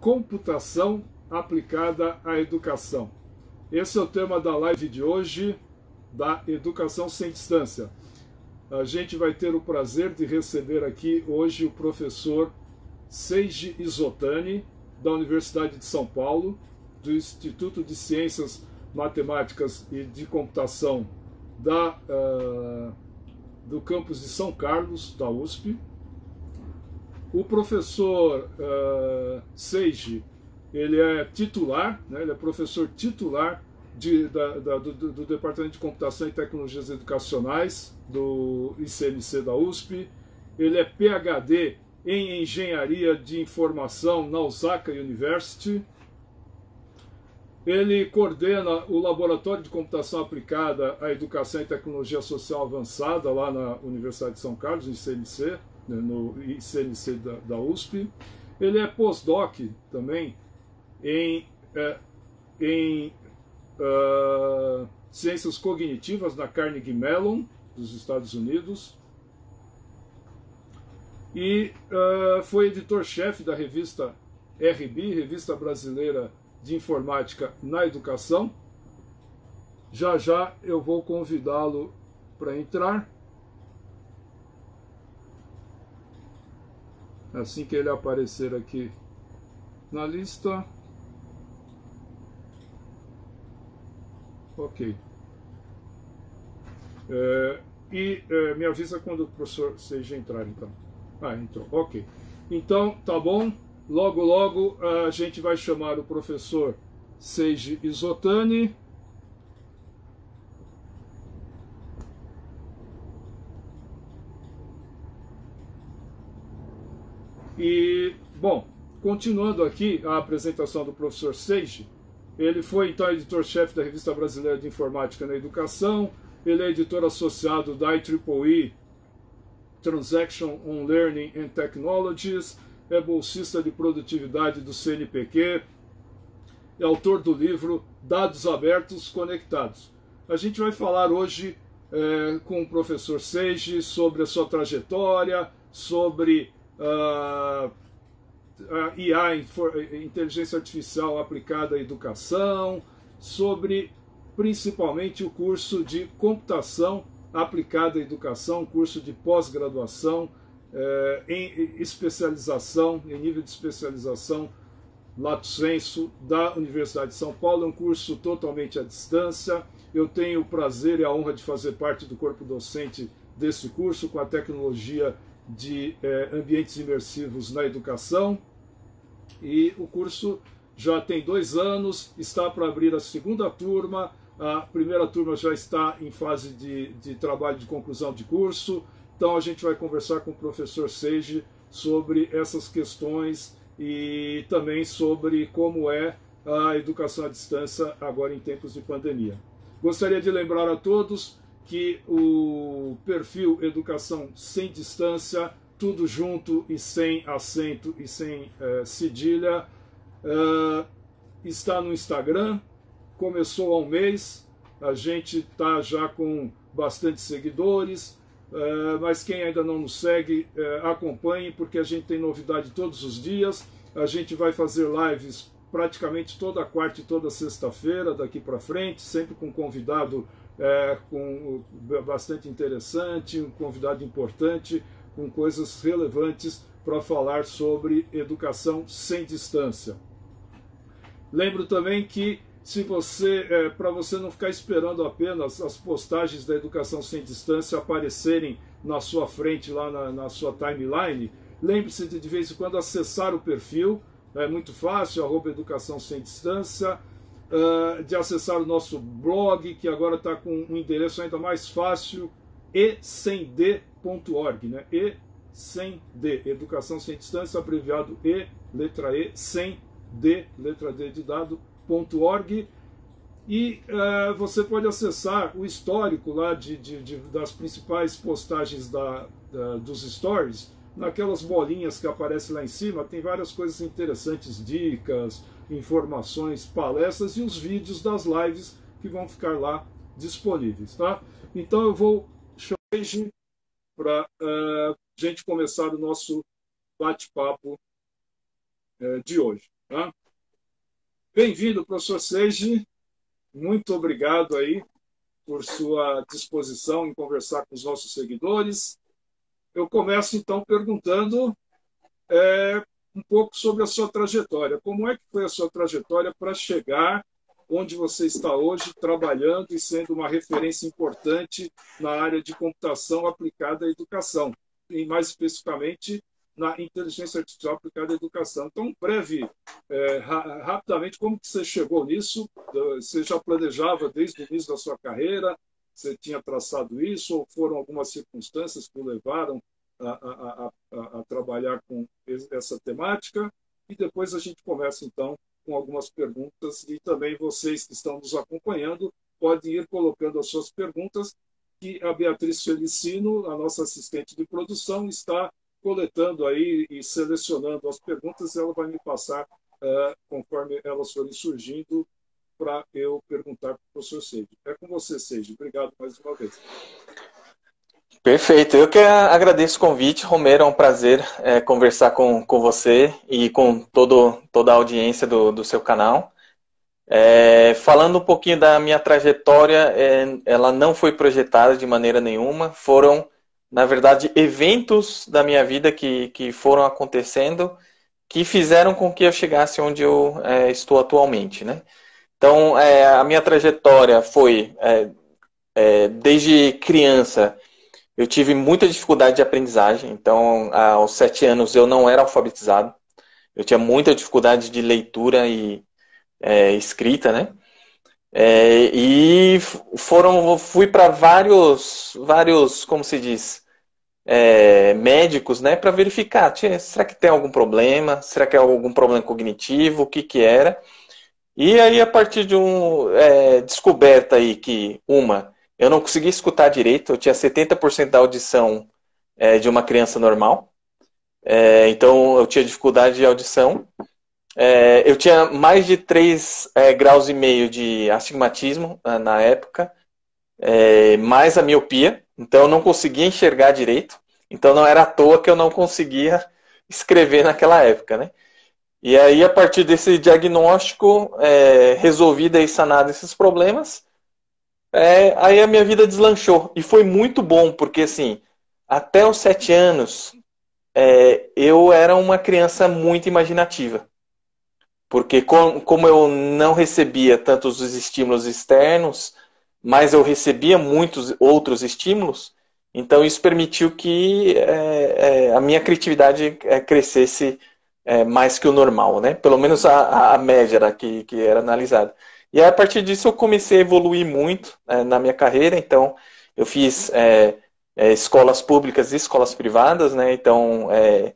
computação aplicada à educação. Esse é o tema da live de hoje, da Educação Sem Distância. A gente vai ter o prazer de receber aqui hoje o professor Seiji Izotani, da Universidade de São Paulo, do Instituto de Ciências Matemáticas e de Computação do campus de São Carlos, da USP. O professor Seiji, ele é titular, né, ele é professor titular do Departamento de Computação e Tecnologias Educacionais do ICMC da USP. Ele é PhD em Engenharia de Informação na Osaka University. Ele coordena o Laboratório de Computação Aplicada à Educação e Tecnologia Social Avançada lá na Universidade de São Carlos, no ICMC da USP. Ele é postdoc também em Ciências Cognitivas na Carnegie Mellon, dos Estados Unidos. E foi editor-chefe da revista RB, Revista Brasileira de Informática na Educação. Já já eu vou convidá-lo para entrar. Assim que ele aparecer aqui na lista. Ok. Me avisa quando o professor Seiji entrar, então. Entrou. Ok. Então, tá bom. Logo, logo a gente vai chamar o professor Seiji Izotani. E, bom, continuando aqui a apresentação do professor Seiji, ele foi então editor-chefe da Revista Brasileira de Informática na Educação, ele é editor associado da IEEE Transaction on Learning and Technologies, é bolsista de produtividade do CNPq, é autor do livro Dados Abertos Conectados. A gente vai falar hoje com o professor Seiji sobre a sua trajetória, sobre a IA, Inteligência Artificial aplicada à educação, sobre principalmente o curso de Computação aplicada à educação, curso de pós-graduação em especialização, em nível de especialização lato sensu da Universidade de São Paulo. É um curso totalmente à distância. Eu tenho o prazer e a honra de fazer parte do corpo docente desse curso com a tecnologia de ambientes imersivos na educação. E o curso já tem 2 anos, está para abrir a segunda turma. A primeira turma já está em fase de trabalho de conclusão de curso. Então a gente vai conversar com o professor Seiji sobre essas questões e também sobre como é a educação à distância agora em tempos de pandemia. Gostaria de lembrar a todos que o perfil Educação Sem Distância, tudo junto e sem acento e sem cedilha, está no Instagram. Começou há um mês, a gente está já com bastante seguidores, mas quem ainda não nos segue, acompanhe, porque a gente tem novidade todos os dias. A gente vai fazer lives praticamente toda quarta e toda sexta-feira daqui para frente, sempre com convidado bastante interessante, um convidado importante, com coisas relevantes para falar sobre educação sem distância. Lembro também que para você não ficar esperando apenas as postagens da Educação Sem Distância aparecerem na sua frente, lá na sua timeline, lembre-se de vez em quando acessar o perfil, é muito fácil, @Educação Sem Distância, de acessar o nosso blog, que agora está com um endereço ainda mais fácil, e-sem-d.org, né? E-sem-d, Educação Sem Distância, abreviado E, letra E, sem D, letra D de dado, .org. E você pode acessar o histórico lá das principais postagens dos stories, naquelas bolinhas que aparecem lá em cima. Tem várias coisas interessantes, dicas, informações, palestras e os vídeos das lives que vão ficar lá disponíveis, tá? Então eu vou chamar hoje para a gente começar o nosso bate-papo de hoje. Tá? Bem-vindo, professor Seiji. Muito obrigado aí por sua disposição em conversar com os nossos seguidores. Eu começo, então, perguntando um pouco sobre a sua trajetória. Como é que foi a sua trajetória para chegar onde você está hoje, trabalhando e sendo uma referência importante na área de computação aplicada à educação, e mais especificamente na inteligência artificial aplicada à educação. Então, breve, rapidamente, como que você chegou nisso? Você já planejava desde o início da sua carreira? Você tinha traçado isso? Ou foram algumas circunstâncias que o levaram a trabalhar com essa temática? E depois a gente começa, então, com algumas perguntas, e também vocês que estão nos acompanhando podem ir colocando as suas perguntas, que a Beatriz Felicino, a nossa assistente de produção, está coletando aí e selecionando as perguntas, e ela vai me passar conforme elas forem surgindo, para eu perguntar para o professor Seiji. É com você, Seiji. Obrigado mais uma vez. Perfeito, eu que agradeço o convite, Romero, é um prazer conversar com você e com toda a audiência do seu canal. Falando um pouquinho da minha trajetória, ela não foi projetada de maneira nenhuma, foram, na verdade, eventos da minha vida que foram acontecendo, que fizeram com que eu chegasse onde eu estou atualmente, né? Então, a minha trajetória foi, desde criança, eu tive muita dificuldade de aprendizagem, então aos 7 anos eu não era alfabetizado, eu tinha muita dificuldade de leitura e escrita, né? E fui para vários, como se diz, médicos, né, para verificar, será que tem algum problema? Será que é algum problema cognitivo? O que que era? E aí, a partir de descoberta aí que, eu não conseguia escutar direito, eu tinha 70% da audição de uma criança normal, então eu tinha dificuldade de audição. Eu tinha mais de 3 graus e meio de astigmatismo na época, mais a miopia, então eu não conseguia enxergar direito, então não era à toa que eu não conseguia escrever naquela época, né? E aí, a partir desse diagnóstico, resolvido e sanado esses problemas, aí a minha vida deslanchou. E foi muito bom, porque assim, até os 7 anos, eu era uma criança muito imaginativa. Porque como eu não recebia tantos os estímulos externos, mas eu recebia muitos outros estímulos, então isso permitiu que a minha criatividade crescesse mais que o normal, né? Pelo menos a média era que era analisada. E aí, a partir disso eu comecei a evoluir muito na minha carreira, então eu fiz escolas públicas e escolas privadas, né? Então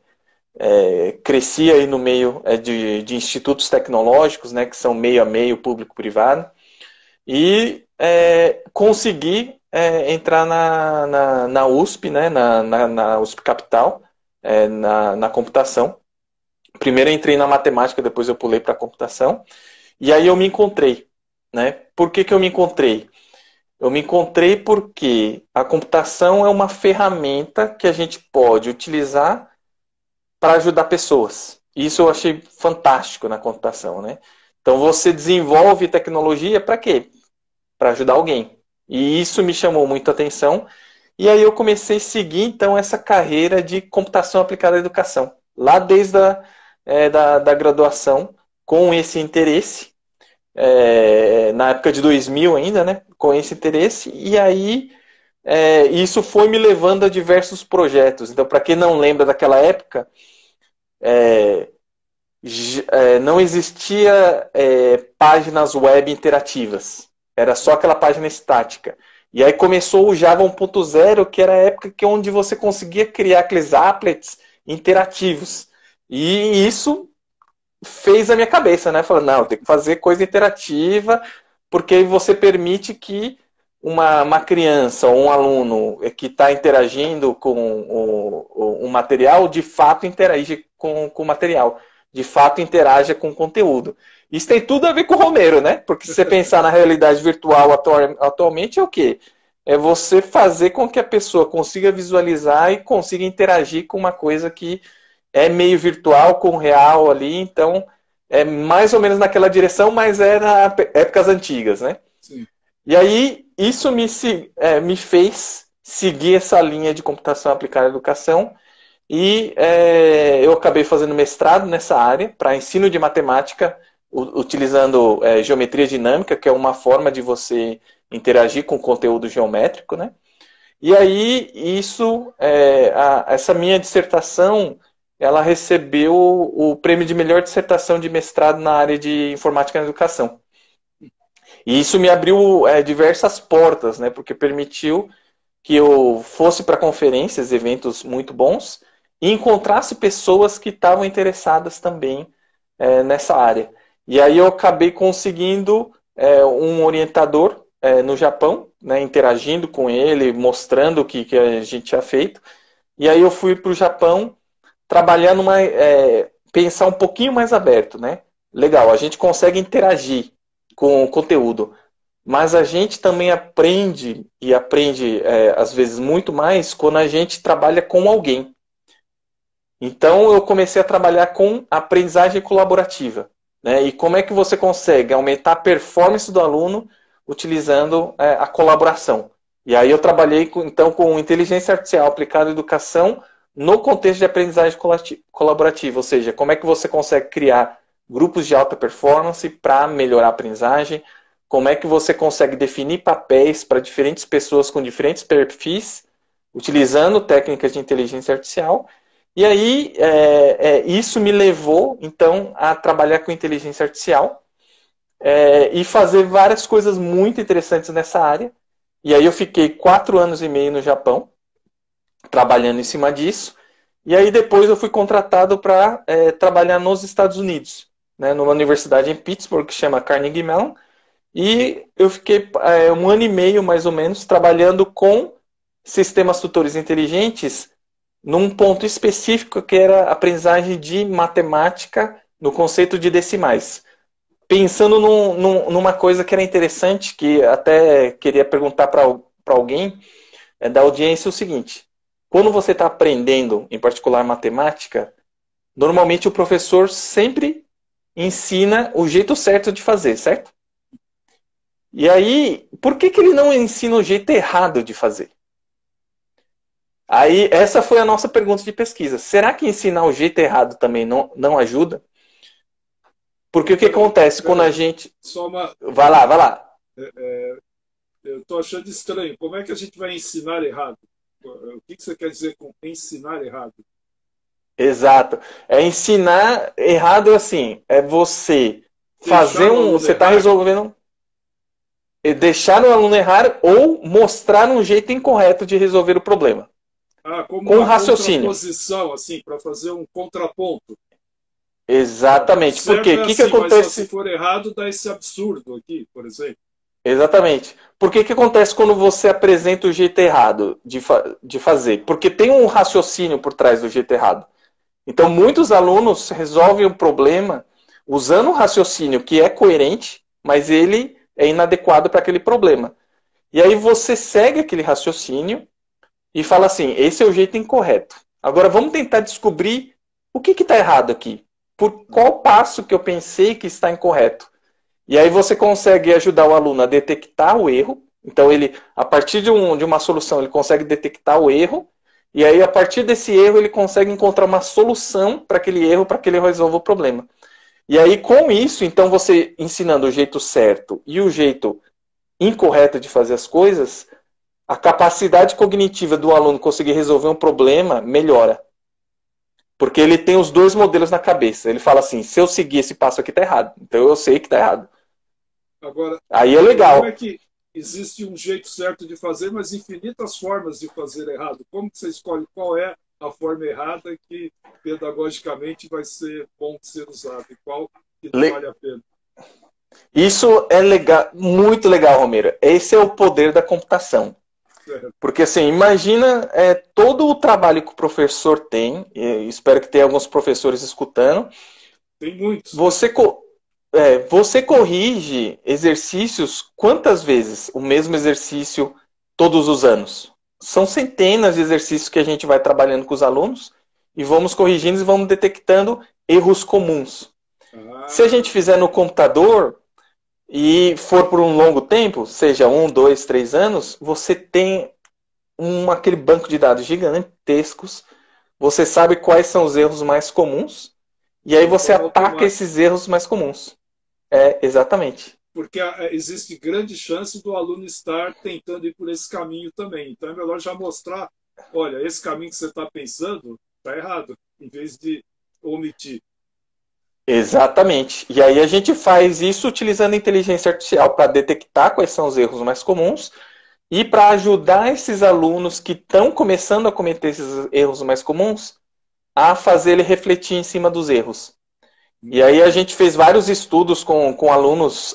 cresci aí no meio de institutos tecnológicos, né? Que são meio a meio público-privado, e consegui entrar na USP, né? Na USP Capital, na computação. Primeiro eu entrei na matemática, depois eu pulei para a computação. E aí eu me encontrei, né? Por que eu me encontrei? Eu me encontrei porque a computação é uma ferramenta que a gente pode utilizar para ajudar pessoas. Isso eu achei fantástico na computação, né? Então você desenvolve tecnologia para quê? Para ajudar alguém. E isso me chamou muito a atenção. E aí eu comecei a seguir, então, essa carreira de computação aplicada à educação. Lá desde da graduação, com esse interesse, na época de 2000 ainda, né, com esse interesse, e aí isso foi me levando a diversos projetos. Então, para quem não lembra daquela época, não existia páginas web interativas, era só aquela página estática. E aí começou o Java 1.0, que era a época onde você conseguia criar aqueles applets interativos. E isso fez a minha cabeça, né? Falando, não, tem que fazer coisa interativa, porque você permite que uma criança ou um aluno que está interagindo com o material, de fato interage com o material, de fato interaja com o conteúdo. Isso tem tudo a ver com o Romero, né? Porque se você pensar na realidade virtual atualmente, é o quê? É você fazer com que a pessoa consiga visualizar e consiga interagir com uma coisa que é meio virtual com o real ali. Então, é mais ou menos naquela direção, mas era épocas antigas, né? Sim. E aí, isso me fez seguir essa linha de computação aplicada à educação e eu acabei fazendo mestrado nessa área para ensino de matemática, utilizando geometria dinâmica, que é uma forma de você interagir com conteúdo geométrico, né? E aí, essa minha dissertação, ela recebeu o prêmio de melhor dissertação de mestrado na área de informática na educação. E isso me abriu diversas portas, né? Porque permitiu que eu fosse para conferências, eventos muito bons, e encontrasse pessoas que estavam interessadas também nessa área. E aí eu acabei conseguindo um orientador no Japão, né, interagindo com ele, mostrando o que a gente tinha feito. E aí eu fui para o Japão trabalhar pensar um pouquinho mais aberto, né? Legal, a gente consegue interagir com o conteúdo, mas a gente também aprende, e aprende às vezes muito mais, quando a gente trabalha com alguém. Então eu comecei a trabalhar com aprendizagem colaborativa, né? E como é que você consegue aumentar a performance do aluno utilizando a colaboração. E aí eu trabalhei então com inteligência artificial aplicada à educação no contexto de aprendizagem colaborativa, ou seja, como é que você consegue criar grupos de alta performance para melhorar a aprendizagem, como é que você consegue definir papéis para diferentes pessoas com diferentes perfis, utilizando técnicas de inteligência artificial. E aí isso me levou então a trabalhar com inteligência artificial e fazer várias coisas muito interessantes nessa área. E aí eu fiquei 4 anos e meio no Japão, trabalhando em cima disso. E aí depois eu fui contratado para trabalhar nos Estados Unidos, né, numa universidade em Pittsburgh que chama Carnegie Mellon. E eu fiquei 1 ano e meio, mais ou menos, trabalhando com sistemas tutores inteligentes num ponto específico que era a aprendizagem de matemática no conceito de decimais. Pensando numa coisa que era interessante, que até queria perguntar para alguém da audiência o seguinte: quando você está aprendendo, em particular matemática, normalmente o professor sempre ensina o jeito certo de fazer, certo? E aí, por que ele não ensina o jeito errado de fazer? Aí, essa foi a nossa pergunta de pesquisa. Será que ensinar o jeito errado também não ajuda? Porque o que acontece quando a gente... Vai lá. Eu estou achando estranho. Como é que a gente vai ensinar errado? O que você quer dizer com ensinar errado? Exato. Ensinar errado assim, você fazer você está resolvendo... Deixar o aluno errar ou mostrar um jeito incorreto de resolver o problema. Como com uma raciocínio. Contraposição, assim, para fazer um contraponto. Exatamente. Porque o que acontece? Mas se for errado, dá esse absurdo aqui, por exemplo. Exatamente. Porque o que acontece quando você apresenta o jeito errado de fazer? Porque tem um raciocínio por trás do jeito errado. Então, muitos alunos resolvem o problema usando um raciocínio que é coerente, mas ele é inadequado para aquele problema. E aí você segue aquele raciocínio e fala assim, esse é o jeito incorreto. Agora vamos tentar descobrir o que está errado aqui. Por qual passo que eu pensei que está incorreto? E aí você consegue ajudar o aluno a detectar o erro. Então ele, a partir de uma solução, ele consegue detectar o erro. E aí a partir desse erro ele consegue encontrar uma solução para aquele erro, para que ele resolva o problema. E aí com isso, então você ensinando o jeito certo e o jeito incorreto de fazer as coisas, a capacidade cognitiva do aluno conseguir resolver um problema melhora. Porque ele tem os dois modelos na cabeça. Ele fala assim, se eu seguir esse passo aqui está errado. Então eu sei que está errado. Agora, aí é legal. Como é que existe um jeito certo de fazer, mas infinitas formas de fazer errado? Como que você escolhe qual é a forma errada que pedagogicamente vai ser bom de ser usada e qual que não vale a pena? Isso é legal, muito legal, Romero. Esse é o poder da computação. Porque assim, imagina todo o trabalho que o professor tem, espero que tenha alguns professores escutando. Tem muitos. Você corrige exercícios quantas vezes? O mesmo exercício todos os anos? São centenas de exercícios que a gente vai trabalhando com os alunos e vamos corrigindo e vamos detectando erros comuns. Se a gente Ah, fizer no computador e for por um longo tempo, seja 1, 2, 3 anos, você tem aquele banco de dados gigantescos, você sabe quais são os erros mais comuns, e aí de você forma ataca automática. esses erros mais comuns. É, exatamente. Porque existe grande chance do aluno estar tentando ir por esse caminho também. Então é melhor já mostrar, olha, esse caminho que você está pensando está errado, em vez de omitir. Exatamente. E aí a gente faz isso utilizando a inteligência artificial para detectar quais são os erros mais comuns e para ajudar esses alunos que estão começando a cometer esses erros mais comuns a fazer ele refletir em cima dos erros. E aí a gente fez vários estudos com alunos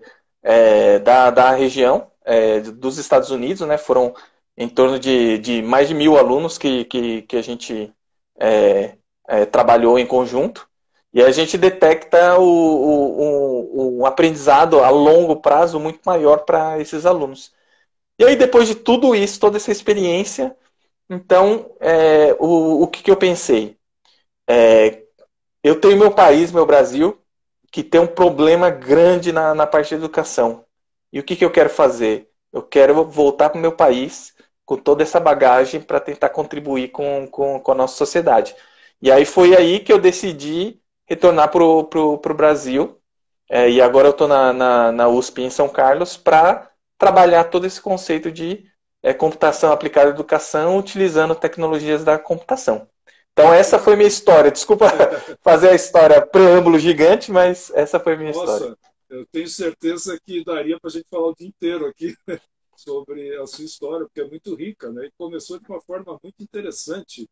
da região, dos Estados Unidos, né? Foram em torno de mais de 1.000 alunos que a gente trabalhou em conjunto. E a gente detecta um aprendizado a longo prazo muito maior para esses alunos. E aí, depois de tudo isso, toda essa experiência, então, o que eu pensei? Eu tenho meu país, meu Brasil, que tem um problema grande na parte de educação. E o que eu quero fazer? Eu quero voltar para o meu país com toda essa bagagem para tentar contribuir com a nossa sociedade. E aí foi aí que eu decidi retornar para o Brasil. E agora eu estou na USP em São Carlos para trabalhar todo esse conceito de computação aplicada à educação utilizando tecnologias da computação. Então essa foi minha história. Desculpa fazer a história preâmbulo gigante, mas essa foi minha história. Nossa, eu tenho certeza que daria para a gente falar o dia inteiro aqui sobre a sua história, porque é muito rica, né? E começou de uma forma muito interessante.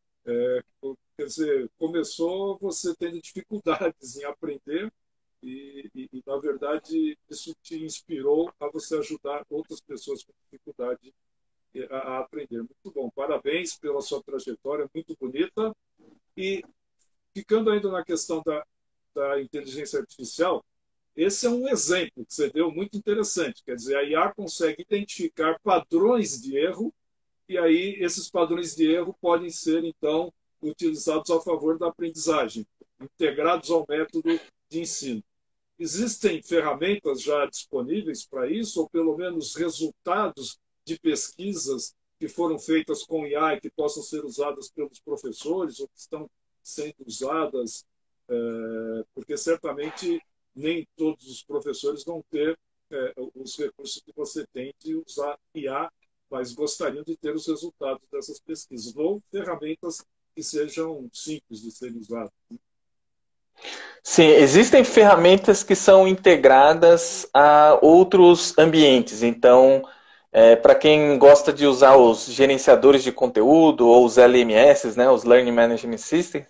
Quer dizer, começou você tendo dificuldades em aprender na verdade, isso te inspirou a você ajudar outras pessoas com dificuldade a aprender. Muito bom, parabéns pela sua trajetória, muito bonita. E ficando ainda na questão da inteligência artificial, esse é um exemplo que você deu muito interessante. Quer dizer, a IA consegue identificar padrões de erro e aí esses padrões de erro podem ser, então, utilizados a favor da aprendizagem, integrados ao método de ensino. Existem ferramentas já disponíveis para isso, ou pelo menos resultados de pesquisas que foram feitas com IA e que possam ser usadas pelos professores ou que estão sendo usadas, porque certamente nem todos os professores vão ter os recursos que você tem de usar IA, mas gostariam de ter os resultados dessas pesquisas, ou ferramentas que sejam simples de serem usadas. Sim, existem ferramentas que são integradas a outros ambientes. Então, para quem gosta de usar os gerenciadores de conteúdo ou os LMS, né, os Learning Management Systems,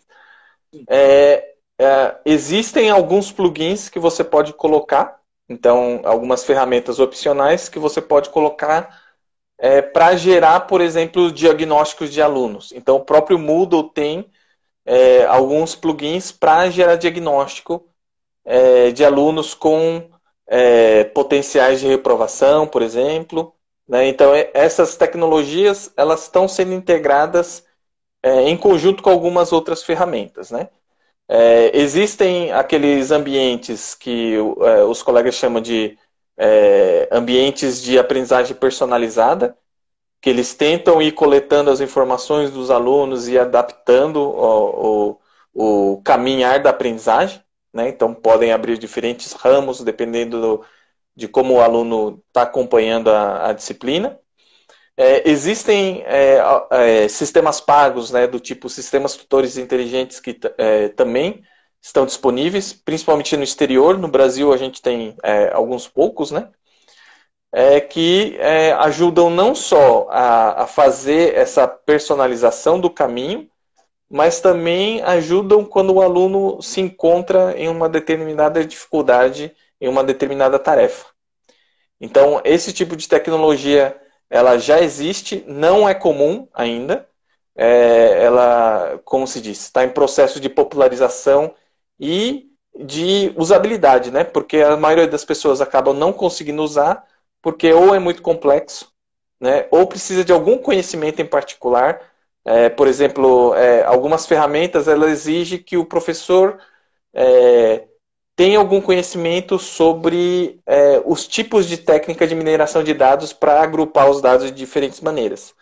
existem alguns plugins que você pode colocar. Então, algumas ferramentas opcionais que você pode colocar para gerar, por exemplo, diagnósticos de alunos. Então, o próprio Moodle tem alguns plugins para gerar diagnóstico de alunos com potenciais de reprovação, por exemplo. Né? Então, essas tecnologias elas estão sendo integradas em conjunto com algumas outras ferramentas. Né? Existem aqueles ambientes que os colegas chamam de ambientes de aprendizagem personalizada, que eles tentam ir coletando as informações dos alunos e adaptando o caminhar da aprendizagem. Né? Então, podem abrir diferentes ramos, dependendo de como o aluno está acompanhando a disciplina. Existem sistemas pagos, né, do tipo sistemas tutores inteligentes que também estão disponíveis, principalmente no exterior. No Brasil, a gente tem alguns poucos, né? Que ajudam não só a fazer essa personalização do caminho, mas também ajudam quando o aluno se encontra em uma determinada dificuldade, em uma determinada tarefa. Então, esse tipo de tecnologia ela já existe, não é comum ainda. Ela, como se diz, está em processo de popularização e de usabilidade, né? Porque a maioria das pessoas acabam não conseguindo usar, porque ou é muito complexo, né? Ou precisa de algum conhecimento em particular. Por exemplo, algumas ferramentas ela exige que o professor tem algum conhecimento sobre os tipos de técnica de mineração de dados para agrupar os dados de diferentes maneiras.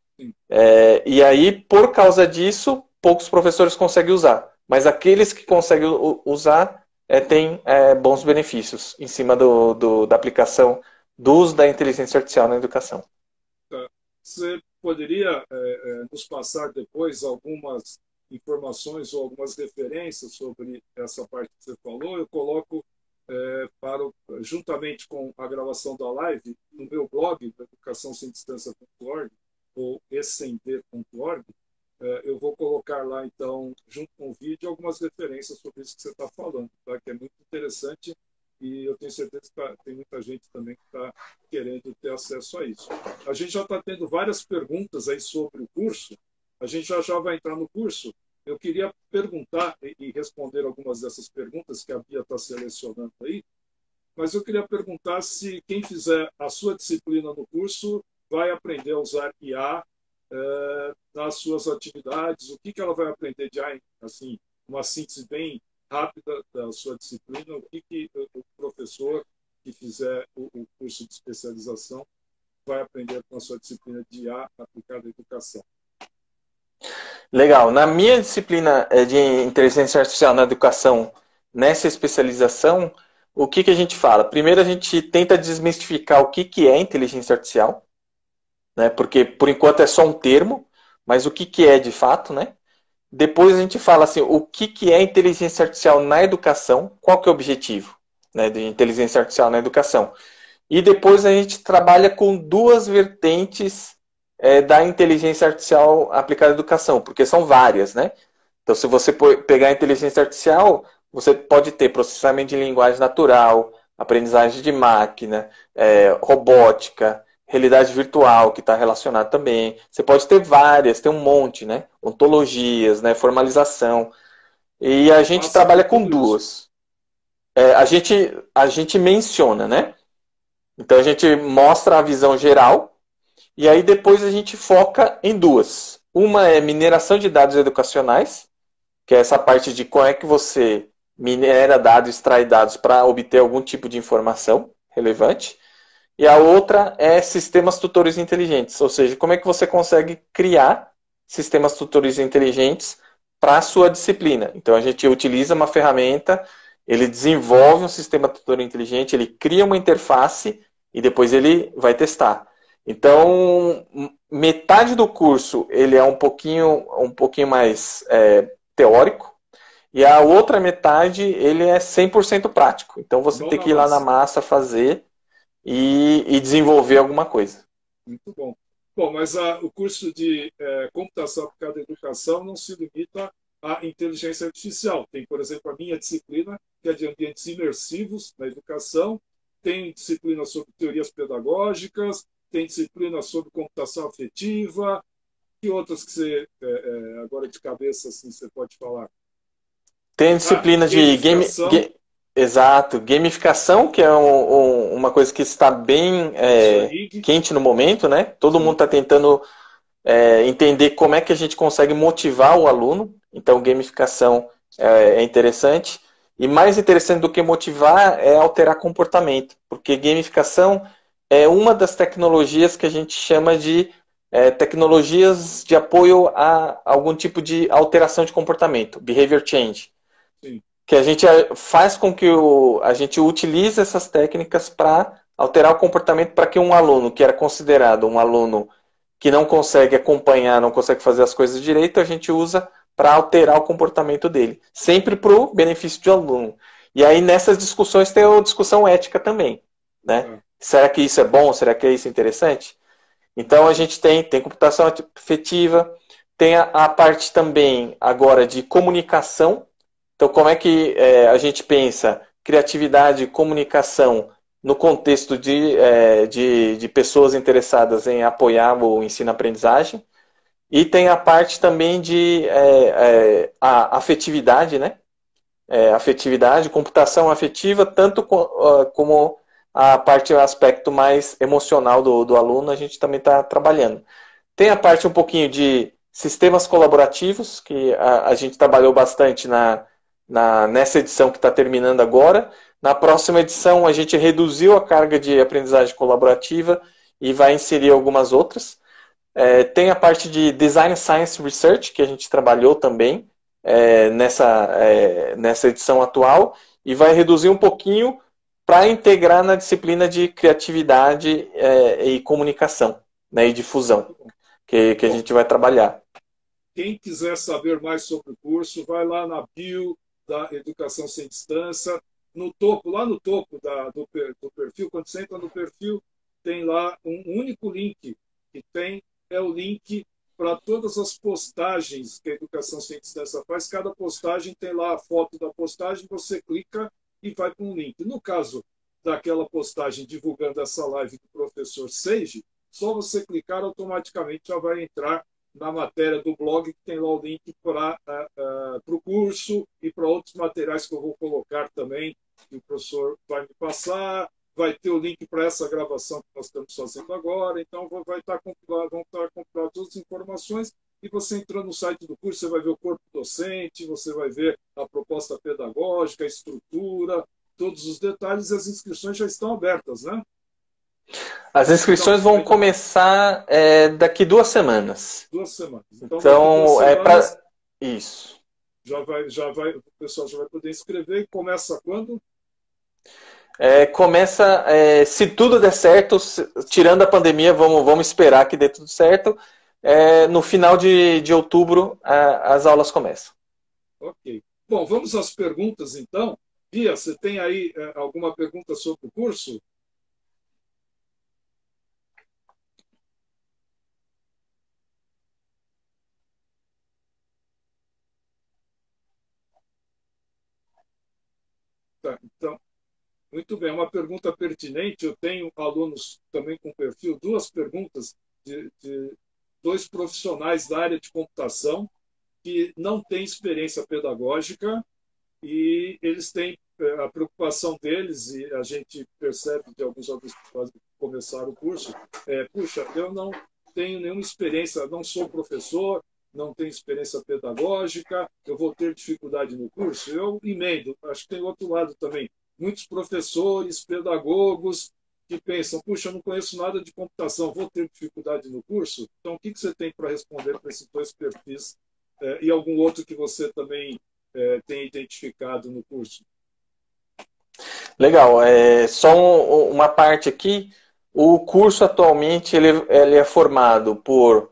E aí, por causa disso, poucos professores conseguem usar. Mas aqueles que conseguem usar têm bons benefícios em cima da aplicação do uso da inteligência artificial na educação. Você poderia nos passar depois algumas informações ou algumas referências sobre essa parte que você falou? Eu coloco juntamente com a gravação da live no meu blog, educaçãosemdistância.org ou escender.org. Eu vou colocar lá, então, junto com o vídeo, algumas referências sobre isso que você está falando, tá? Que é muito interessante e eu tenho certeza que tem muita gente também que está querendo ter acesso a isso. A gente já está tendo várias perguntas aí sobre o curso, a gente já vai entrar no curso. Eu queria perguntar e responder algumas dessas perguntas que a Bia está selecionando aí, mas eu queria perguntar se quem fizer a sua disciplina no curso vai aprender a usar IA nas suas atividades, o que ela vai aprender de IA, assim, uma síntese bem rápida da sua disciplina, o que o professor que fizer o curso de especialização vai aprender com a sua disciplina de IA aplicada à educação. Legal. Na minha disciplina de inteligência artificial na educação, nessa especialização, o que a gente fala? Primeiro a gente tenta desmistificar o que é inteligência artificial, né? Porque por enquanto é só um termo, mas o que é de fato, né? Depois a gente fala assim, o que é inteligência artificial na educação, qual que é o objetivo, né, de inteligência artificial na educação. E depois a gente trabalha com duas vertentes da inteligência artificial aplicada à educação, porque são várias, né? Então, se você pegar a inteligência artificial, você pode ter processamento de linguagem natural, aprendizagem de máquina, robótica, realidade virtual, que está relacionado também. Você pode ter várias, tem um monte, né? Ontologias, né? Formalização. E a gente trabalha com duas. A gente menciona, né? Então, a gente mostra a visão geral, e aí depois a gente foca em duas. Uma é mineração de dados educacionais, que é essa parte de como é que você minera dados, extrai dados para obter algum tipo de informação relevante. E a outra é sistemas tutores inteligentes, ou seja, como é que você consegue criar sistemas tutores inteligentes para a sua disciplina. Então a gente utiliza uma ferramenta, ele desenvolve um sistema tutor inteligente, ele cria uma interface e depois ele vai testar. Então, metade do curso ele é um pouquinho mais teórico, e a outra metade ele é 100% prático. Então você tem que ir lá na massa fazer e desenvolver alguma coisa. Muito bom. Bom, mas o curso de computação aplicada à educação não se limita à inteligência artificial. Tem, por exemplo, a minha disciplina, que é de ambientes imersivos na educação, tem disciplina sobre teorias pedagógicas, tem disciplina sobre computação afetiva. Que outras que você, agora de cabeça, assim, você pode falar? Tem disciplina de exato, gamificação, que é uma coisa que está bem quente no momento, né? Todo mundo está tentando entender como é que a gente consegue motivar o aluno. Então, gamificação é interessante. E mais interessante do que motivar é alterar comportamento, porque gamificação é uma das tecnologias que a gente chama de tecnologias de apoio a algum tipo de alteração de comportamento, behavior change. Sim. Que a gente faz com que a gente utilize essas técnicas para alterar o comportamento para que um aluno que era considerado um aluno que não consegue acompanhar, não consegue fazer as coisas direito, a gente usa para alterar o comportamento dele. Sempre para o benefício do aluno. E aí nessas discussões tem a discussão ética também, né? Será que isso é bom? Será que isso é interessante? Então a gente tem computação afetiva, tem a parte também agora de comunicação. Então como é que a gente pensa criatividade e comunicação no contexto de pessoas interessadas em apoiar o ensino-aprendizagem. E tem a parte também de a afetividade, né? Afetividade, computação afetiva, tanto como a parte, o aspecto mais emocional do aluno, a gente também está trabalhando. Tem a parte um pouquinho de sistemas colaborativos, que a gente trabalhou bastante nessa edição que está terminando agora. Na próxima edição, a gente reduziu a carga de aprendizagem colaborativa e vai inserir algumas outras. Tem a parte de Design Science Research, que a gente trabalhou também nessa edição atual, e vai reduzir um pouquinho para integrar na disciplina de criatividade e comunicação, né, e difusão, que a gente vai trabalhar. Quem quiser saber mais sobre o curso, vai lá na bio da Educação Sem Distância, no topo, lá no topo do perfil, quando você entra no perfil, tem lá um único link que tem, é o link para todas as postagens que a Educação Sem Distância faz. Cada postagem tem lá a foto da postagem, você clica e vai para um link. No caso daquela postagem divulgando essa live do professor Seiji, só você clicar, automaticamente já vai entrar na matéria do blog, que tem lá o link para o curso e para outros materiais que eu vou colocar também, que o professor vai me passar. Vai ter o link para essa gravação que nós estamos fazendo agora. Então, vão estar compiladas todas as informações. E você entrando no site do curso, você vai ver o corpo docente, você vai ver a proposta pedagógica, a estrutura, todos os detalhes. E as inscrições já estão abertas, né? As inscrições vão começar daqui 2 semanas. 2 semanas. Então 2 é para semanas, isso. o pessoal já vai poder inscrever. E começa quando? Começa, se tudo der certo, tirando a pandemia, vamos esperar que dê tudo certo. No final de outubro, as aulas começam. Ok. Bom, vamos às perguntas, então. Bia, você tem aí alguma pergunta sobre o curso? Tá, então, muito bem. Uma pergunta pertinente. Eu tenho alunos também com perfil, 2 perguntas de 2 profissionais da área de computação que não têm experiência pedagógica e eles têm a preocupação deles, e a gente percebe de alguns alunos que começaram o curso, puxa, eu não tenho nenhuma experiência, não sou professor, não tenho experiência pedagógica, eu vou ter dificuldade no curso. Eu emendo, acho que tem outro lado também. Muitos professores, pedagogos, que pensam, puxa, eu não conheço nada de computação, vou ter dificuldade no curso? Então, o que você tem para responder para esses 2 perfis e algum outro que você também tem identificado no curso? Legal. Só uma parte aqui. O curso atualmente ele é formado por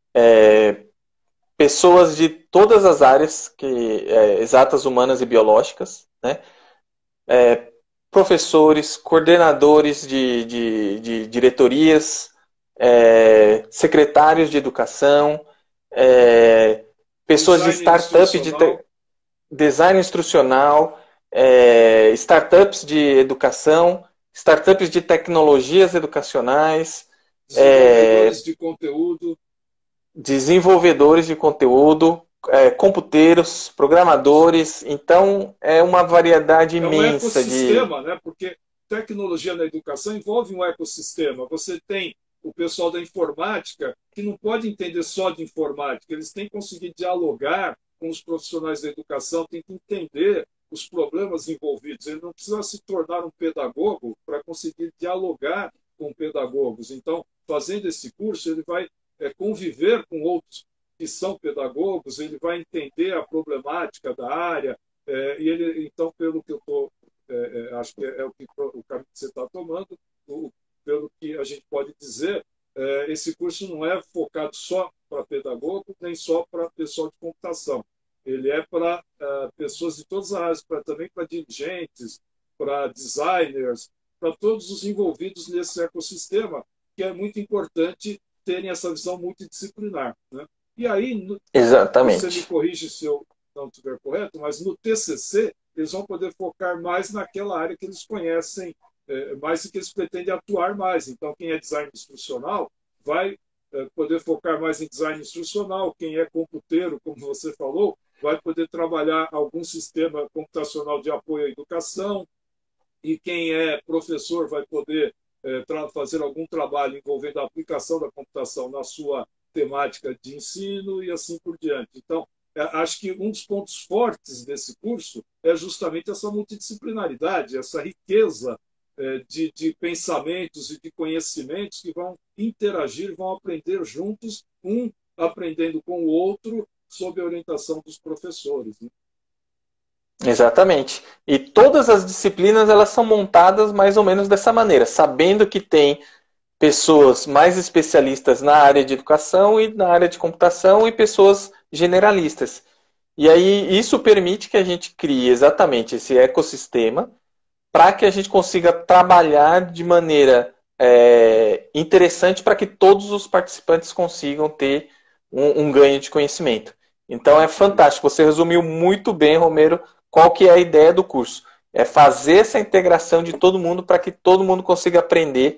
pessoas de todas as áreas, exatas, humanas e biológicas, né? Professores, coordenadores de diretorias, secretários de educação, pessoas de startup, design instrucional, startups de educação, startups de tecnologias educacionais, desenvolvedores de conteúdo, computeiros, programadores. Então, é uma variedade imensa ecossistema, né? Porque tecnologia na educação envolve um ecossistema. Você tem o pessoal da informática que não pode entender só de informática, eles têm que conseguir dialogar com os profissionais da educação, têm que entender os problemas envolvidos. Ele não precisa se tornar um pedagogo para conseguir dialogar com pedagogos. Então, fazendo esse curso, ele vai conviver com outros que são pedagogos, ele vai entender a problemática da área, e ele, então, pelo que eu estou, acho que o caminho que você está tomando, pelo que a gente pode dizer, esse curso não é focado só para pedagogo, nem só para pessoal de computação. Ele é para pessoas de todas as áreas, também para dirigentes, para designers, para todos os envolvidos nesse ecossistema, que é muito importante terem essa visão multidisciplinar, né? E aí, exatamente, você me corrige se eu não estiver correto, mas no TCC eles vão poder focar mais naquela área que eles conhecem, mais e que eles pretendem atuar mais. Então, quem é design instrucional vai poder focar mais em design instrucional, quem é computeiro, como você falou, vai poder trabalhar algum sistema computacional de apoio à educação, e quem é professor vai poder fazer algum trabalho envolvendo a aplicação da computação na sua temática de ensino e assim por diante. Então, acho que um dos pontos fortes desse curso é justamente essa multidisciplinaridade, essa riqueza de pensamentos e de conhecimentos que vão interagir, vão aprender juntos, um aprendendo com o outro, sob a orientação dos professores, né? Exatamente. E todas as disciplinas elas são montadas mais ou menos dessa maneira, sabendo que tem pessoas mais especialistas na área de educação e na área de computação e pessoas generalistas. E aí isso permite que a gente crie exatamente esse ecossistema para que a gente consiga trabalhar de maneira interessante para que todos os participantes consigam ter um ganho de conhecimento. Então é fantástico. Você resumiu muito bem, Romero, qual que é a ideia do curso. É fazer essa integração de todo mundo para que todo mundo consiga aprender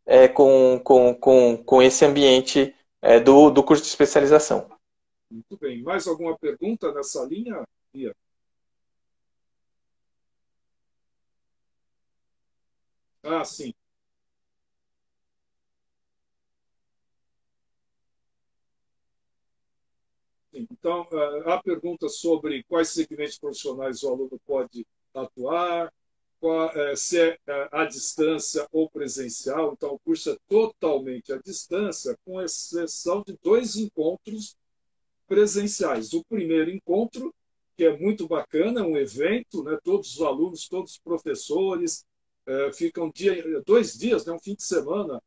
com esse ambiente do curso de especialização. Muito bem. Mais alguma pergunta nessa linha, Bia? Ah, sim. Então, a pergunta sobre quais segmentos profissionais o aluno pode atuar, se é à distância ou presencial. Então, o curso é totalmente à distância, com exceção de 2 encontros presenciais. O primeiro encontro, que é muito bacana, um evento, né? Todos os alunos, todos os professores ficam 2 dias, né? Um fim de semana,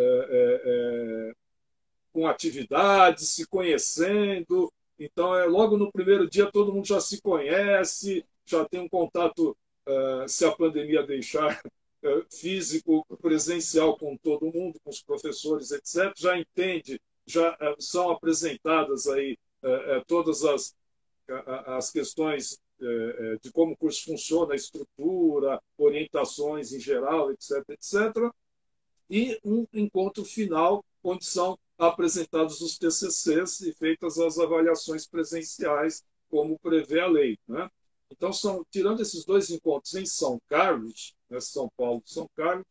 com atividades, se conhecendo. Então, logo no primeiro dia, todo mundo já se conhece, já tem um contato, se a pandemia deixar, físico, presencial com todo mundo, com os professores, etc. Já entende, já são apresentadas aí todas as questões de como o curso funciona, a estrutura, orientações em geral, etc., etc. E um encontro final, onde são apresentados os TCCs e feitas as avaliações presenciais, como prevê a lei, né? Então, tirando esses 2 encontros em São Carlos, né, São Paulo e São Carlos,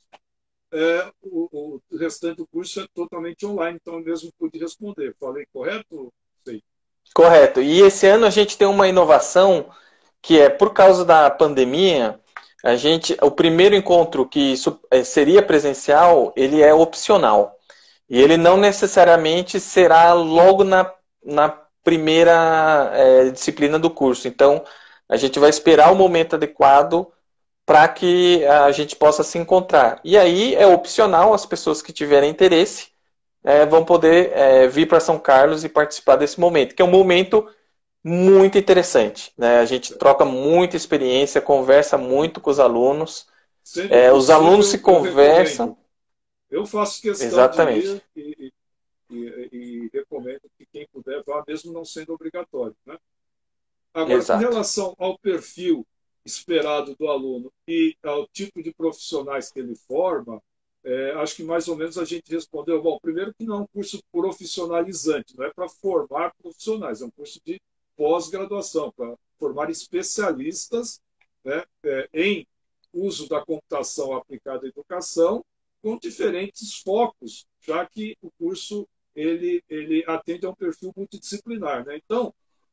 o restante do curso é totalmente online, então eu mesmo pude responder. Falei correto? Sei. Correto. E esse ano a gente tem uma inovação que é por causa da pandemia, o primeiro encontro que seria presencial, ele é opcional. E ele não necessariamente será logo na primeira disciplina do curso. Então, a gente vai esperar o momento adequado para que a gente possa se encontrar. E aí é opcional, as pessoas que tiverem interesse vão poder vir para São Carlos e participar desse momento, que é um momento muito interessante, né? A gente troca muita experiência, conversa muito com os alunos. Sendo possível, os alunos se conversam. Eu faço questão Exatamente. de ir e recomendo que quem puder vá, mesmo não sendo obrigatório, né? Agora, Exato. com relação ao perfil esperado do aluno e ao tipo de profissionais que ele forma, acho que mais ou menos a gente respondeu. Bom, primeiro que não é um curso profissionalizante, não é para formar profissionais, é um curso de pós-graduação, para formar especialistas, né, em uso da computação aplicada à educação, com diferentes focos, já que o curso ele atende a um perfil multidisciplinar, né? Então,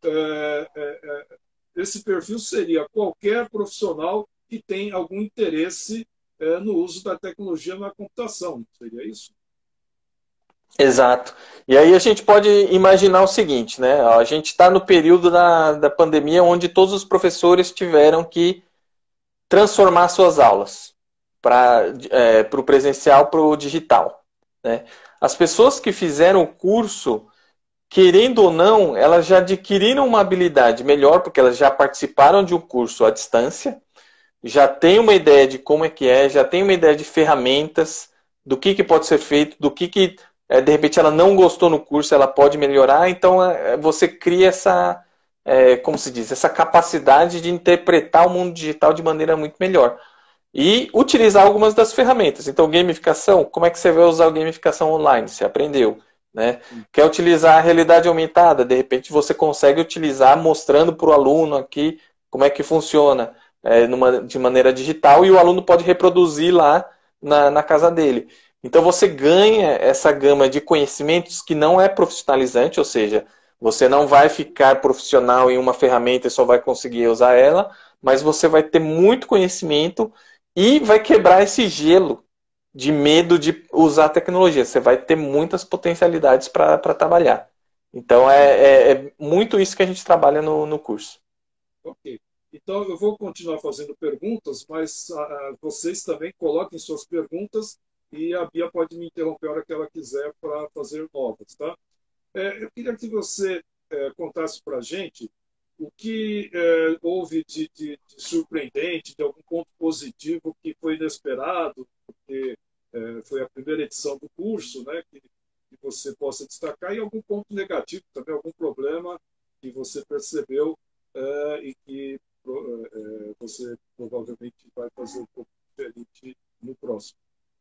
esse perfil seria qualquer profissional que tem algum interesse no uso da tecnologia na computação, seria isso? Exato. E aí a gente pode imaginar o seguinte, né? A gente está no período da pandemia onde todos os professores tiveram que transformar suas aulas para o presencial, para o digital, né? As pessoas que fizeram o curso, querendo ou não, elas já adquiriram uma habilidade melhor, porque elas já participaram de um curso à distância, já tem uma ideia de como já tem uma ideia de ferramentas, do que pode ser feito, do que de repente ela não gostou no curso, ela pode melhorar. Então você cria essa, como se diz, essa capacidade de interpretar o mundo digital de maneira muito melhor. E utilizar algumas das ferramentas. Então, gamificação, como é que você vai usar a gamificação online? Você aprendeu, né? Quer utilizar a realidade aumentada? De repente você consegue utilizar mostrando para o aluno aqui como é que funciona de maneira digital, e o aluno pode reproduzir lá na casa dele. Então você ganha essa gama de conhecimentos que não é profissionalizante, ou seja, Você não vai ficar profissional em uma ferramenta e só vai conseguir usar ela, mas você vai ter muito conhecimento e vai quebrar esse gelo de medo de usar a tecnologia. Você vai ter muitas potencialidades para trabalhar. Então é muito isso que a gente trabalha no curso. Ok. Então, eu vou continuar fazendo perguntas, mas vocês também coloquem suas perguntas e a Bia pode me interromper a hora que ela quiser para fazer novas, tá? Eu queria que você contasse para a gente o que houve de surpreendente, de algum ponto positivo que foi inesperado, porque foi a primeira edição do curso, né, que você possa destacar, e algum ponto negativo também, algum problema que você percebeu e que você provavelmente vai fazer um pouco diferente no próximo.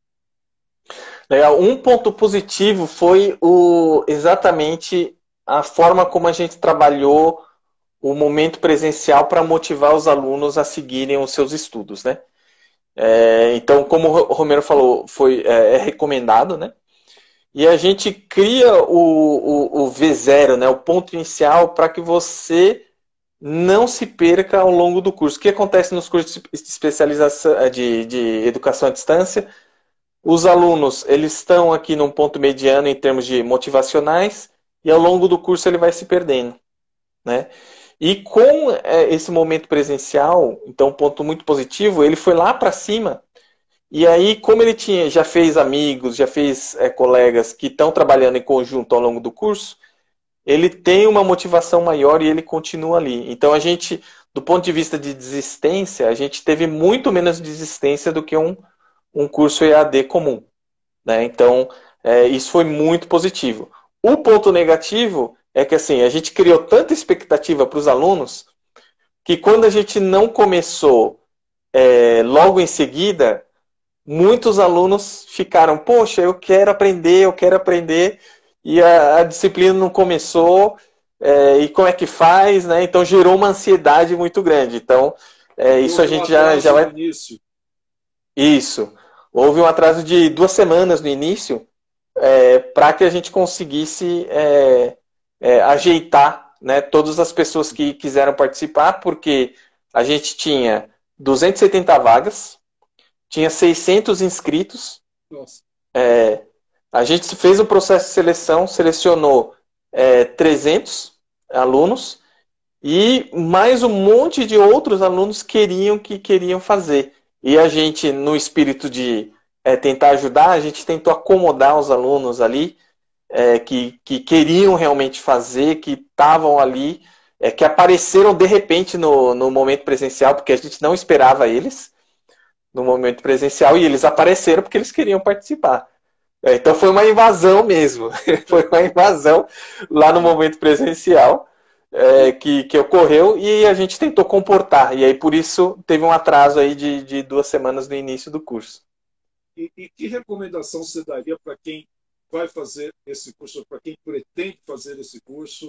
Legal. Um ponto positivo foi exatamente a forma como a gente trabalhou o momento presencial para motivar os alunos a seguirem os seus estudos, né? Então, como o Romero falou, é recomendado, né? E a gente cria o V0, né? O ponto inicial para que você não se perca ao longo do curso. O que acontece nos cursos de especialização de educação à distância? Os alunos, eles estão aqui num ponto mediano em termos de motivacionais e ao longo do curso ele vai se perdendo, né? E com esse momento presencial, então um ponto muito positivo, ele foi lá para cima e aí como ele já fez amigos, já fez colegas que estão trabalhando em conjunto ao longo do curso, ele tem uma motivação maior e ele continua ali. Então a gente, do ponto de vista de desistência, a gente teve muito menos desistência do que um curso EAD comum, né? Então, isso foi muito positivo. O ponto negativo é que assim, a gente criou tanta expectativa para os alunos que quando a gente não começou logo em seguida, muitos alunos ficaram, poxa, eu quero aprender, e a disciplina não começou, e como é que faz, né? Então gerou uma ansiedade muito grande. Então, isso a gente já vai... Isso. Houve um atraso de 2 semanas no início, para que a gente conseguisse ajeitar, né, todas as pessoas que quiseram participar, porque a gente tinha 270 vagas, tinha 600 inscritos. Nossa. A gente fez o processo de seleção, selecionou 300 alunos e mais um monte de outros alunos que queriam fazer. E a gente, no espírito de tentar ajudar, a gente tentou acomodar os alunos ali que queriam realmente fazer, que estavam ali, que apareceram de repente no momento presencial, porque a gente não esperava eles no momento presencial, e eles apareceram porque eles queriam participar. Então foi uma invasão mesmo, foi uma invasão lá no momento presencial que ocorreu e a gente tentou comportar, e aí por isso teve um atraso aí de 2 semanas no início do curso. E que recomendação você daria para quem vai fazer esse curso, para quem pretende fazer esse curso?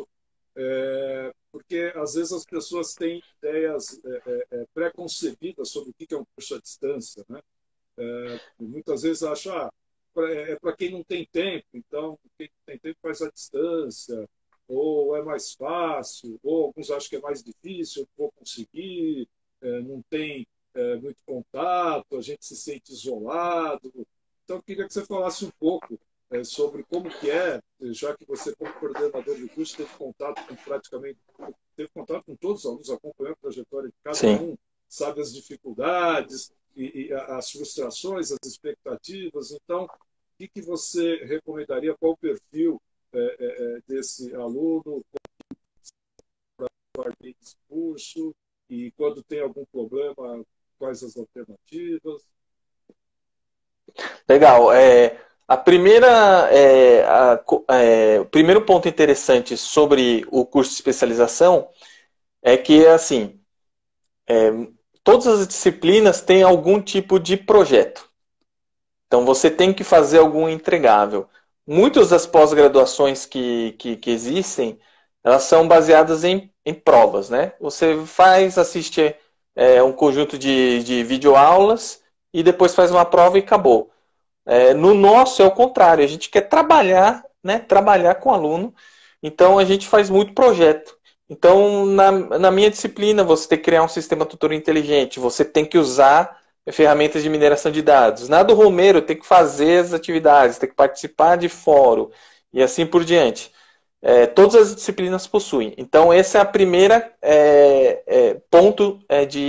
Porque às vezes as pessoas têm ideias pré-concebidas sobre o que é um curso à distância, né? Muitas vezes acham, para quem não tem tempo, então quem tem tempo faz à distância, ou é mais fácil, ou alguns acham que é mais difícil, vou conseguir, não tem muito contato, a gente se sente isolado. Então eu queria que você falasse um pouco sobre como que já que você, como coordenador do curso, teve contato com todos os alunos, acompanhando a trajetória de cada um, sabe as dificuldades e as frustrações, as expectativas. Então, o que você recomendaria, qual o perfil desse aluno para partir desse curso, e quando tem algum problema, quais as alternativas? Legal. O primeiro ponto interessante sobre o curso de especialização é que, assim, todas as disciplinas têm algum tipo de projeto. Então, você tem que fazer algum entregável. Muitas das pós-graduações que existem, elas são baseadas em provas, né? Você assiste um conjunto de videoaulas e depois faz uma prova e acabou. No nosso é o contrário, a gente quer trabalhar, né? Trabalhar com o aluno, Então a gente faz muito projeto. Então, na minha disciplina, você tem que criar um sistema tutor inteligente, você tem que usar ferramentas de mineração de dados. Na do Romero, tem que fazer as atividades, tem que participar de fórum e assim por diante. Todas as disciplinas possuem. Então, essa é a primeira ponto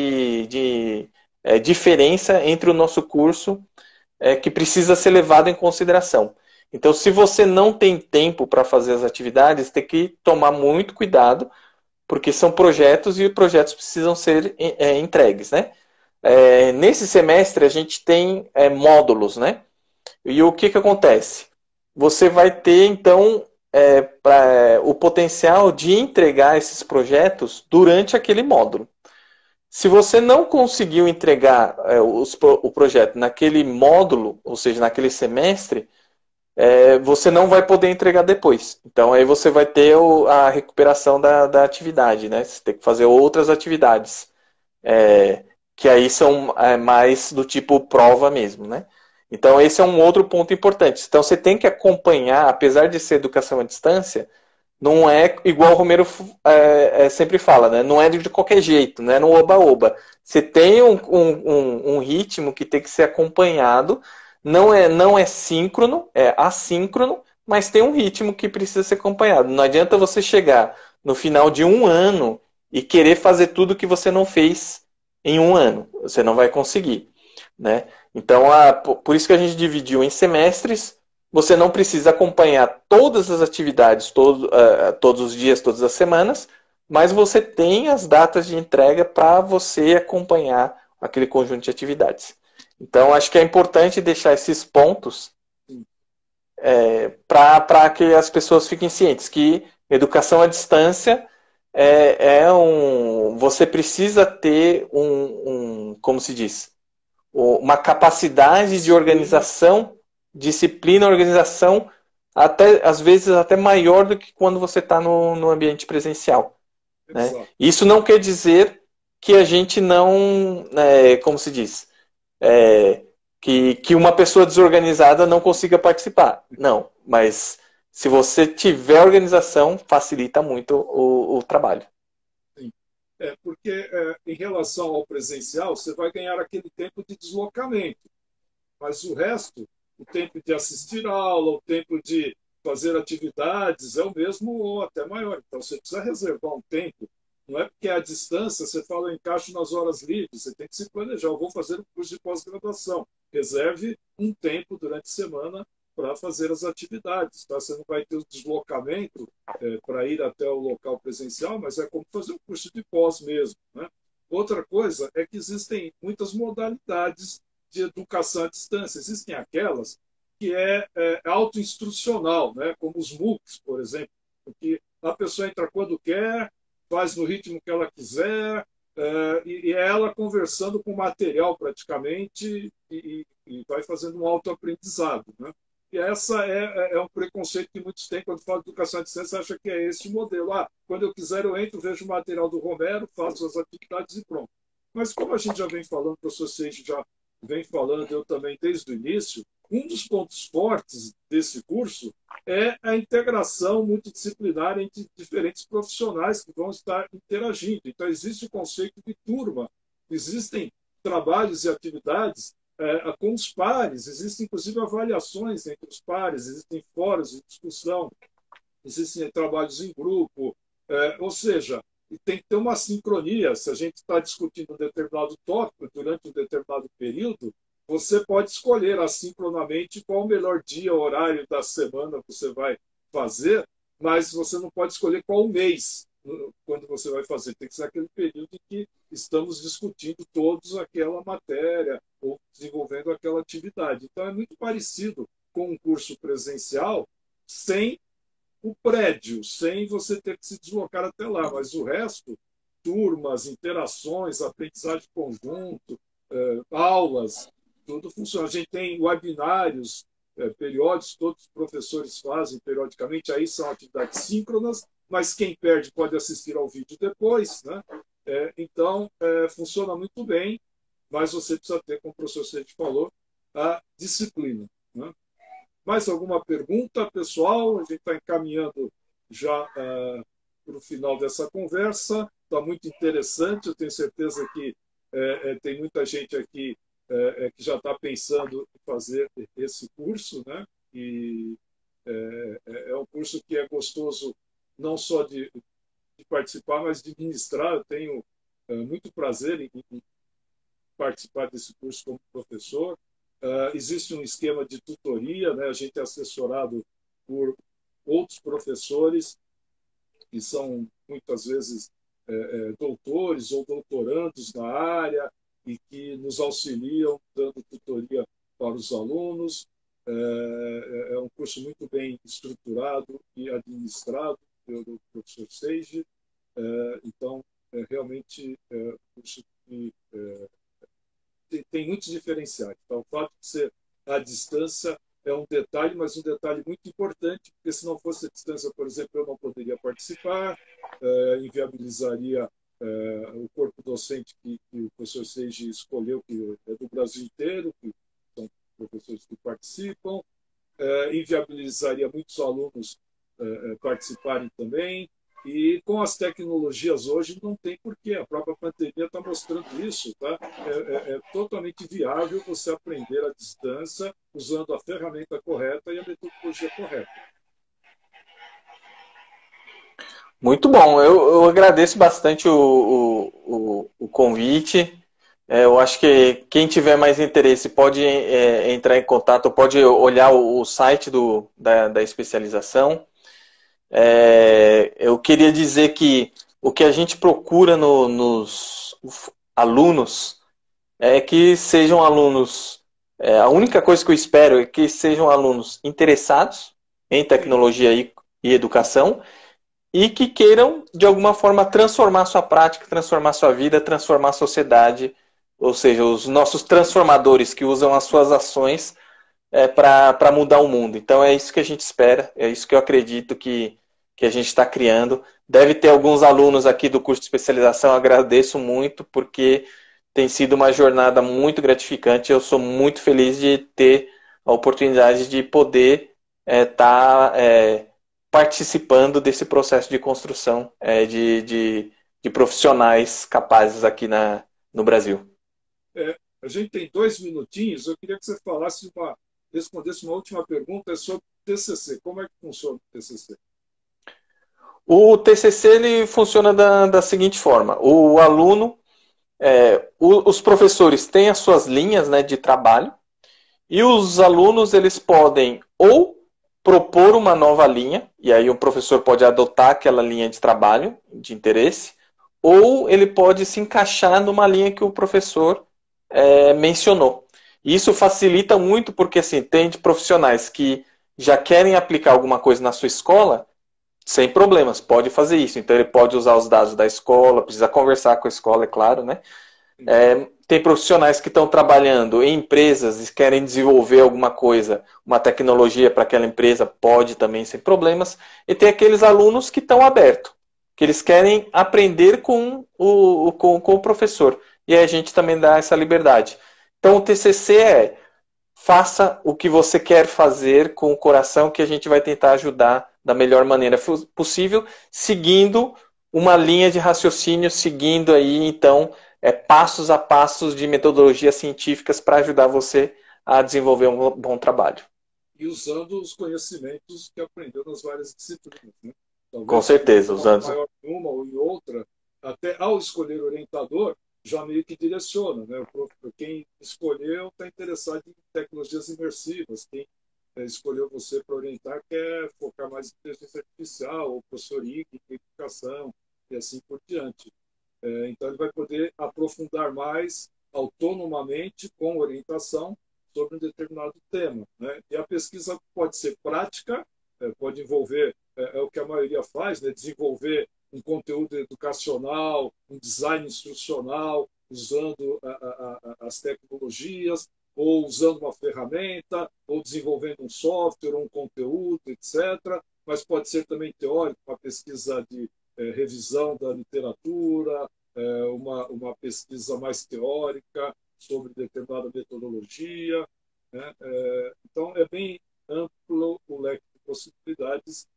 de diferença entre o nosso curso que precisa ser levado em consideração. Então, se você não tem tempo para fazer as atividades, tem que tomar muito cuidado, porque são projetos e projetos precisam ser entregues, né? Nesse semestre a gente tem módulos, né? E o que acontece? Você vai ter, então, o potencial de entregar esses projetos durante aquele módulo. Se você não conseguiu entregar o projeto naquele módulo, ou seja, naquele semestre, você não vai poder entregar depois. Então aí você vai ter a recuperação da atividade, né? Você tem que fazer outras atividades, que aí são mais do tipo prova mesmo, né? Então esse é um outro ponto importante. Então você tem que acompanhar, apesar de ser educação à distância, não é igual o Romero sempre fala, né? Não é de qualquer jeito, não é no oba-oba. Você tem um ritmo que tem que ser acompanhado, não é síncrono, é assíncrono, mas tem um ritmo que precisa ser acompanhado. Não adianta você chegar no final de um ano e querer fazer tudo que você não fez em um ano. Você não vai conseguir, né? Então, por isso que a gente dividiu em semestres. Você não precisa acompanhar todas as atividades todos os dias, todas as semanas, mas você tem as datas de entrega para você acompanhar aquele conjunto de atividades. Então, acho que é importante deixar esses pontos para que as pessoas fiquem cientes que educação à distância você precisa ter como se diz, uma capacidade de organização, disciplina, organização, até, às vezes até maior do que quando você está no ambiente presencial. Né? Isso não quer dizer que a gente não, como se diz, que uma pessoa desorganizada não consiga participar. Não, mas se você tiver organização, facilita muito o trabalho. Porque em relação ao presencial, você vai ganhar aquele tempo de deslocamento, mas o resto, o tempo de assistir a aula, o tempo de fazer atividades é o mesmo ou até maior. Então você precisa reservar um tempo. Não é porque é a distância, você fala, eu encaixo nas horas livres, você tem que se planejar. Eu vou fazer um curso de pós-graduação. Reserve um tempo durante a semana para fazer as atividades. Tá? Você não vai ter o deslocamento para ir até o local presencial, mas é como fazer um curso de pós mesmo. Né? Outra coisa é que existem muitas modalidades de educação à distância. Existem aquelas que é autoinstrucional, né? Como os MOOCs, por exemplo, porque a pessoa entra quando quer, faz no ritmo que ela quiser, e é ela conversando com o material praticamente e vai fazendo um autoaprendizado. Né? E essa é um preconceito que muitos têm quando falam de educação à distância, acha que é esse o modelo. Quando eu quiser eu entro, vejo o material do Romero, faço as atividades e pronto. Mas como a gente já vem falando, o professor Seixo já vem falando, eu também desde o início, um dos pontos fortes desse curso é a integração multidisciplinar entre diferentes profissionais que vão estar interagindo. Então, existe o conceito de turma, existem trabalhos e atividades com os pares, existem inclusive avaliações entre os pares, existem fóruns de discussão, existem trabalhos em grupo, ou seja, tem que ter uma sincronia. Se a gente está discutindo um determinado tópico durante um determinado período, você pode escolher assincronamente qual o melhor dia, horário da semana você vai fazer, mas você não pode escolher qual o mês quando você vai fazer. Tem que ser aquele período em que estamos discutindo todos aquela matéria ou desenvolvendo aquela atividade. Então, é muito parecido com um curso presencial, sem o prédio, sem você ter que se deslocar até lá, mas o resto, turmas, interações, aprendizagem conjunto, aulas, tudo funciona. A gente tem webinários periódicos, todos os professores fazem periodicamente, aí são atividades síncronas, mas quem perde pode assistir ao vídeo depois, né? Então, funciona muito bem, mas você precisa ter, como o professor Sete falou, a disciplina. Né? Mais alguma pergunta, pessoal? A gente está encaminhando já para o final dessa conversa. Está muito interessante, eu tenho certeza que tem muita gente aqui que já está pensando em fazer esse curso, né? E é um curso que é gostoso não só de participar, mas de ministrar. Eu tenho muito prazer em participar desse curso como professor. Existe um esquema de tutoria, né? A gente é assessorado por outros professores que são muitas vezes doutores ou doutorandos na área e que nos auxiliam dando tutoria para os alunos. É um curso muito bem estruturado e administrado pelo professor Seiji. Então, realmente um curso que tem muitos diferenciais. Então, o fato de ser à distância é um detalhe, mas um detalhe muito importante, porque se não fosse a distância, por exemplo, eu não poderia participar, inviabilizaria o corpo docente que o professor Seiji escolheu, que é do Brasil inteiro, que são professores que participam, inviabilizaria muitos alunos participarem também. E com as tecnologias hoje não tem porquê, a própria pandemia está mostrando isso, tá? É totalmente viável você aprender à distância usando a ferramenta correta e a metodologia correta. Muito bom, eu agradeço bastante o convite. Eu acho que quem tiver mais interesse pode entrar em contato, pode olhar o site da especialização. Eu queria dizer que o que a gente procura nos alunos é que sejam alunos. A única coisa que eu espero é que sejam alunos interessados em Sim. tecnologia e educação e que queiram, de alguma forma, transformar sua prática, transformar sua vida, transformar a sociedade, ou seja, os nossos transformadores que usam as suas ações para mudar o mundo. Então é isso que a gente espera, é isso que eu acredito que a gente está criando. Deve ter alguns alunos aqui do curso de especialização, eu agradeço muito, porque tem sido uma jornada muito gratificante. Eu sou muito feliz de ter a oportunidade de poder estar participando desse processo de construção de profissionais capazes aqui no Brasil. A gente tem 2 minutinhos, eu queria que você respondesse uma última pergunta sobre o TCC. Como é que funciona o TCC? O TCC ele funciona da seguinte forma: o aluno, os professores têm as suas linhas, né, de trabalho e os alunos eles podem ou propor uma nova linha e aí o professor pode adotar aquela linha de trabalho de interesse ou ele pode se encaixar numa linha que o professor mencionou. Isso facilita muito porque assim tem de profissionais que já querem aplicar alguma coisa na sua escola sem problemas, pode fazer isso. Então ele pode usar os dados da escola, precisa conversar com a escola, é claro, né? Tem profissionais que estão trabalhando em empresas e querem desenvolver alguma coisa, uma tecnologia para aquela empresa, pode também sem problemas. E tem aqueles alunos que estão abertos, que eles querem aprender com o professor. E aí a gente também dá essa liberdade. Então o TCC faça o que você quer fazer com o coração, que a gente vai tentar ajudar da melhor maneira possível, seguindo uma linha de raciocínio, seguindo aí, então, passos a passos de metodologias científicas para ajudar você a desenvolver um bom trabalho. E usando os conhecimentos que aprendeu nas várias disciplinas, né? Com Talvez se certeza, uma usando. maior em uma ou em outra, até ao escolher orientador, já meio que direciona, né? Quem escolheu está interessado em tecnologias imersivas, quem escolheu você para orientar quer focar mais em inteligência artificial, ou professor IG, em educação, e assim por diante. Então, ele vai poder aprofundar mais autonomamente, com orientação, sobre um determinado tema, né? E a pesquisa pode ser prática, pode envolver, o que a maioria faz, né? Desenvolver um conteúdo educacional, um design instrucional, usando as tecnologias, ou usando uma ferramenta, ou desenvolvendo um software, um conteúdo, etc. Mas pode ser também teórico, uma pesquisa de revisão da literatura, uma pesquisa mais teórica sobre determinada metodologia, né? Então, é bem amplo o leque de possibilidades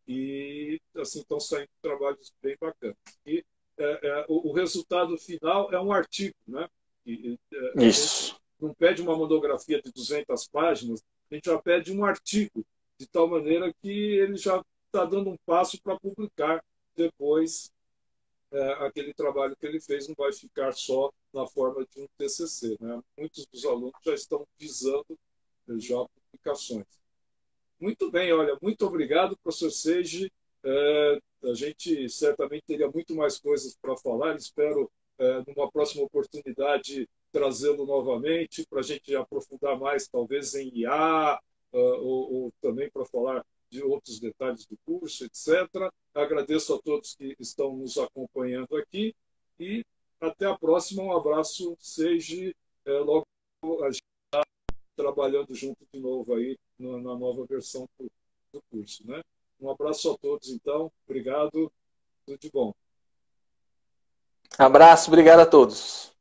e assim estão saindo trabalhos bem bacanas. E o resultado final é um artigo, né? A gente Isso. não pede uma monografia de 200 páginas, a gente já pede um artigo, de tal maneira que ele já está dando um passo para publicar depois aquele trabalho que ele fez, não vai ficar só na forma de um TCC. Né? Muitos dos alunos já estão visando já publicações. Muito bem, olha, muito obrigado, professor Seiji. A gente certamente teria muito mais coisas para falar. Espero, numa próxima oportunidade, trazê-lo novamente para a gente aprofundar mais, talvez em IA, ou também para falar de outros detalhes do curso, etc. Agradeço a todos que estão nos acompanhando aqui e até a próxima. Um abraço, Seiji. Logo a gente trabalhando junto de novo aí na nova versão do curso, né? Um abraço a todos, então. Obrigado. Tudo de bom. Abraço, obrigado a todos.